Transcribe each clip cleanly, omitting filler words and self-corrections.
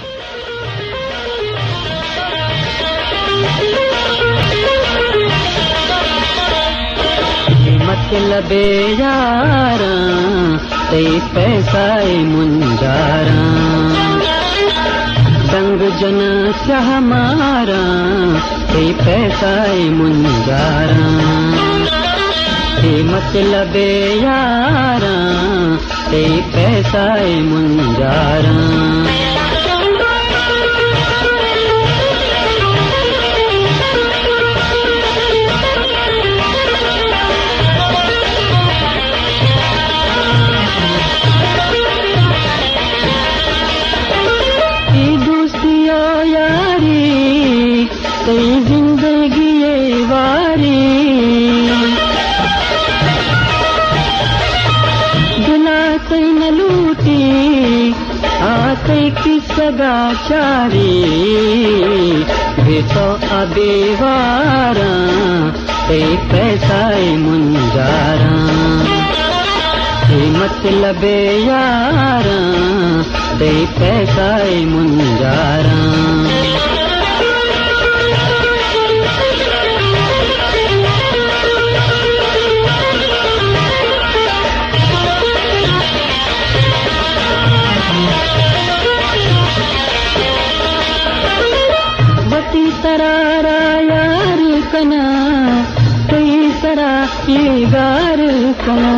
मतलबे यारा ते पैसाए मुंजारा संग जन से हमारा ते पैसाए मुंजारा मतलबे यारा ते पैसाए मुंजारा जिंदगी ये वारी दिलाते न लूटी आते की सगाचारी बेचो अबेवारा ते पैसाए मुंजारा मतलबे यारा ते पैसाए मुंजारा तरारा यार कना कई सरा ये गार कना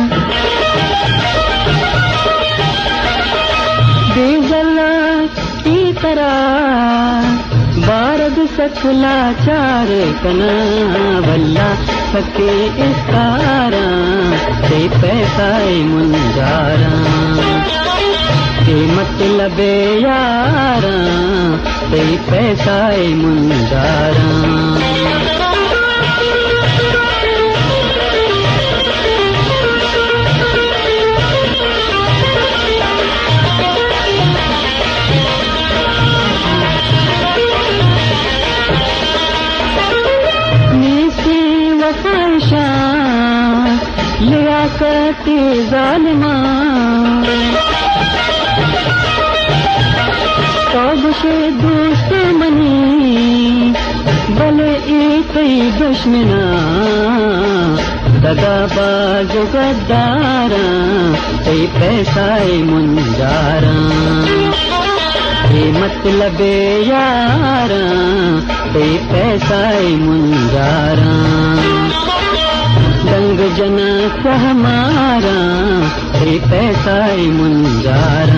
बेजला की तरह बारद सकला चार कना वल्ला सके इस्तारा ते पैसाए मुंजारा ते मतलबे यारा ते पैसाए मुंजारा नीसी वफाइशा लियाकती जालिमा तब से दुश्मनी भले एक ही दुश्मना दगाबाज गद्दारा ते पैसाए मुंजारा ते मतलबे यारा ते पैसाए मुंजारा दंग जना से हमारा ते पैसाए मुंजारा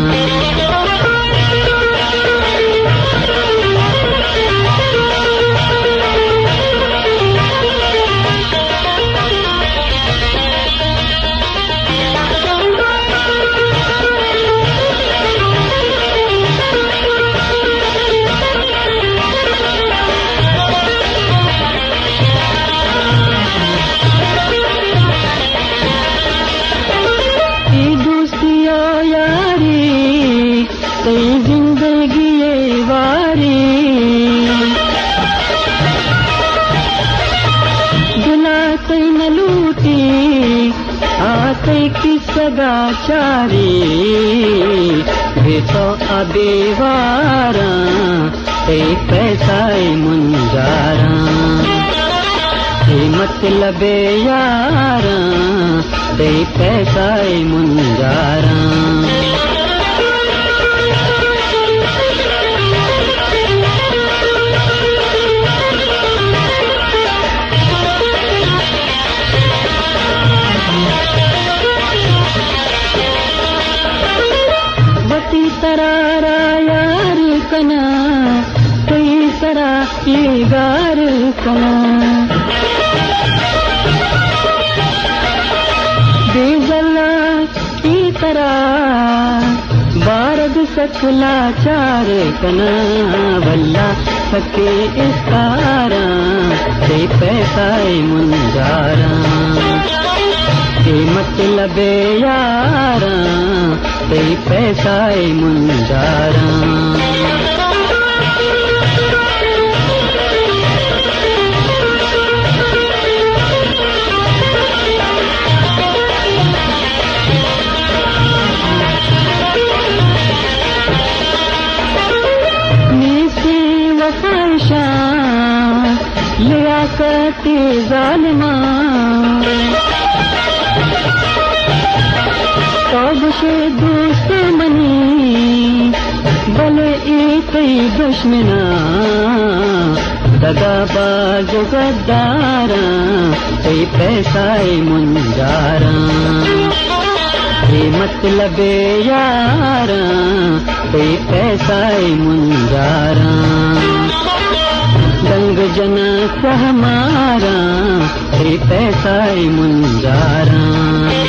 जिंदगी ये वारी दिलाते न लूटी आते की सगाचारी बेचो अबेवारा ते पैसाए मुंजारा ते मतलबे यारा ते पैसाए मुंजारा तरारा यार कना कई सरा ये गार कना बेजला की तरह बारद सकला चार कना वल्ला सके इस्तारा ते पैसाए मुंजारा ते मतलबे यारा ते पैसाए मुंजारा ख्वाहिशां लिया करती जालिमा तौबशे दुश्मनी भले एक दुश्मना दगाबाज गद्दारा कोई पैसा मुंजारा ये मतलब यारा कोई पैसा मुंजारा दंग जना हमारा कोई पैसा मुंजारा